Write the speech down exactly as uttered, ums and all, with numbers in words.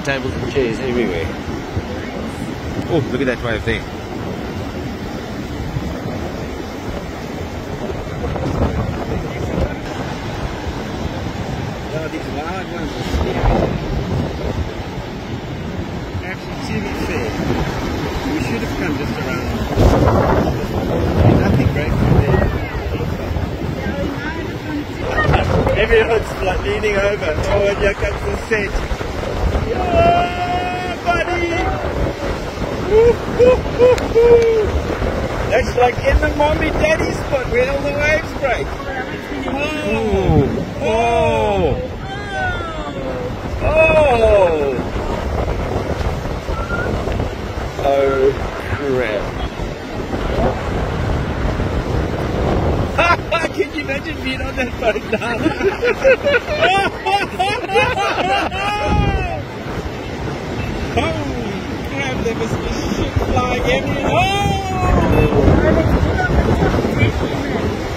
tables and chairs everywhere. Oh, look at that wave there. Yeah, these wild ones are scary. Actually, to be fair, we should have come just around. Nothing great from there. Everyone's like leaning over. Oh, and here comes the set. Yeah, buddy! Woo, woo, woo, woo. That's like in the mommy daddy spot where all the waves break. Oh! Oh! Oh! Oh, crap. Can you imagine being on that boat now? Oh, crap, there must be shit flying everywhere. Oh!